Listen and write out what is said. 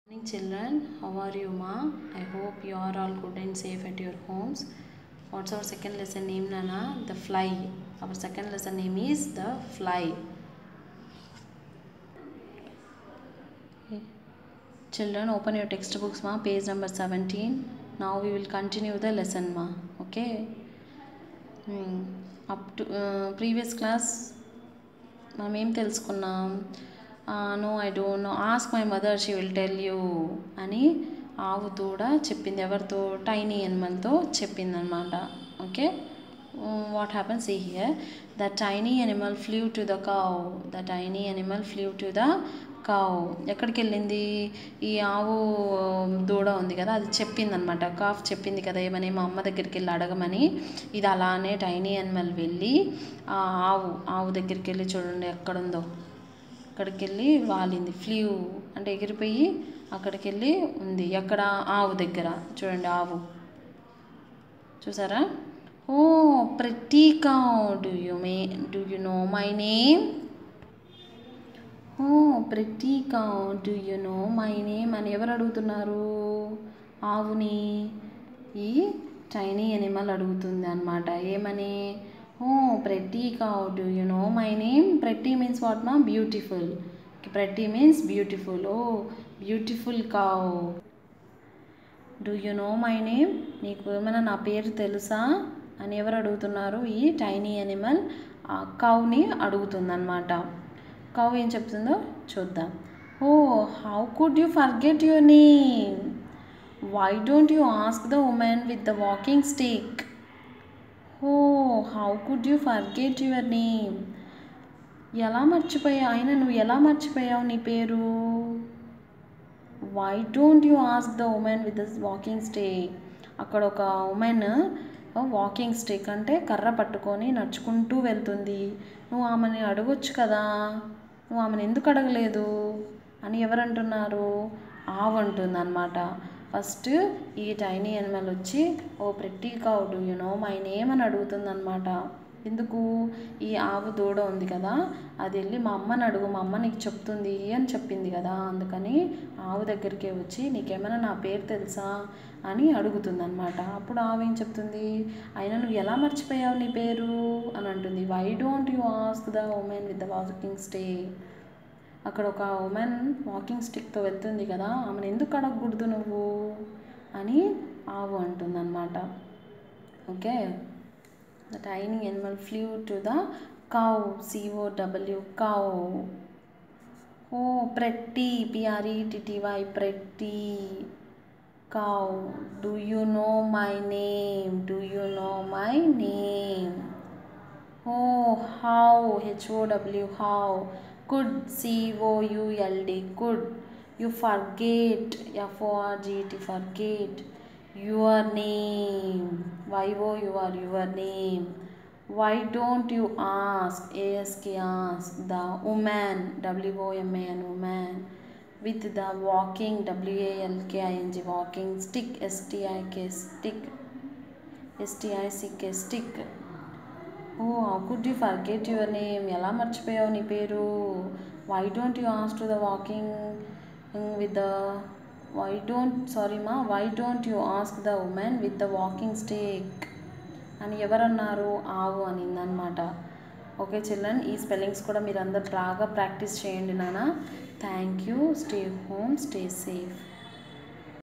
Morning children, how are you ma? I hope you are all good and safe at your homes. What's our second lesson name Nana? The fly. Our second lesson name is the fly. Okay. Children, open your textbooks ma, page number 17. Now we will continue the lesson ma. Okay. Up to previous class మనం ఏం తెలుసుకున్నాం? No I don't know, ask my mother she will tell you అని ఆవు దూడ చెప్పింది. ఎవరితో? Tiny యానిమల్తో చెప్పింది అనమాట. Okay, what happen see here, the tiny animal flew to the cow. The tiny animal flew to the cow. ఎక్కడికి వెళ్ళింది? ఈ ఆవు దూడ ఉంది కదా, అది చెప్పింది అనమాట. కాఫ్ చెప్పింది కదా ఏమని, మా అమ్మ దగ్గరికి వెళ్ళి అడగమని. ఇది అలానే టైనీ యానిమల్ వెళ్ళి ఆ ఆవు దగ్గరికి వెళ్ళి, చూడండి ఎక్కడుందో, అక్కడికి వెళ్ళి వాలింది. ఫ్లూ అంటే ఎగిరిపోయి అక్కడికి వెళ్ళి ఉంది. ఎక్కడ? ఆవు దగ్గర. చూడండి ఆవు, చూసారా? Oh pretty cow, do you know my name? Oh pretty cow, do you know my name అని ఎవరు అడుగుతున్నారు? ఆవుని ఈ టైనీ యానిమల్ అడుగుతుంది అనమాట. ఏమని? Oh pretty cow, do you know my name? Pretty means what మా? Beautiful. Pretty means beautiful. Oh beautiful cow, do you know my name? నీకు ఏమైనా నా పేరు తెలుసా అని ఎవరు అడుగుతున్నారు? ఈ టైనీ యానిమల్ ఆ కౌని అడుగుతుందన్నమాట. కౌ ఏం చెప్తుందో చూద్దాం. Oh how could you forget your name? Why don't you ask the woman with the walking stick? Oh how could you forget your name? ఎలా మర్చిపోయావు? అయినా నువ్వు ఎలా మర్చిపోయావు నీ పేరు? Why don't you ask the woman with the walking stick? అక్కడ ఒక ఉమెన్ వాకింగ్ స్టిక్ అంటే కర్ర పట్టుకొని నడుచుకుంటూ వెళ్తుంది. నువ్వు ఆమెని అడగొచ్చు కదా, నువ్వు ఆమెను ఎందుకు అడగలేదు అని ఎవరు అంటున్నారు? ఆవు అంటుంది అనమాట. ఫస్ట్ ఈ టైనీ యానిమల్ వచ్చి oh pretty cow, do you know my name అని అడుగుతుంది అనమాట. ఎందుకు? ఈ ఆవు దూడ ఉంది కదా, అది వెళ్ళి మా అమ్మని అడుగు, మా అమ్మ నీకు చెప్తుంది అని చెప్పింది కదా, అందుకని ఆవు దగ్గరికే వచ్చి నీకేమైనా నా పేరు తెలుసా అని అడుగుతుంది అనమాట. అప్పుడు ఆవు ఏం చెప్తుంది? అయినా నువ్వు ఎలా మర్చిపోయావు నీ పేరు అని అంటుంది. Why don't you ask the woman with the walking stick? అక్కడ ఒక ఉమెన్ వాకింగ్ స్టిక్తో వెళ్తుంది కదా, ఆమెను ఎందుకు అడగకూడదు నువ్వు అని ఆవు అంటుందన్నమాట. Okay, the tiny animal flew to the cow, COW cow. Oh pretty, PRETTY, pretty cow, do you know my name? Do you know my name? Oh how, HOW how, could, COULD could, you forget, FORGET forget, your name, YOUR your name. Why don't you ask, ASK ask, the woman, WOMAN woman, with the walking, WALKING walking stick, STIK stick, STICK stick. Oh how could you forget your name? ఎలా మర్చిపోయావు నీ పేరు? Why don't you ask to the walking with the why don't you ask the woman with the walking stick అని ఎవరన్నారు? ఆవు అనిందనమాట. Okay children, ఈ స్పెల్లింగ్స్ కూడా మీరు అందరు బాగా ప్రాక్టీస్ చేయండి నాన్న. Thank you. Stay home, stay safe.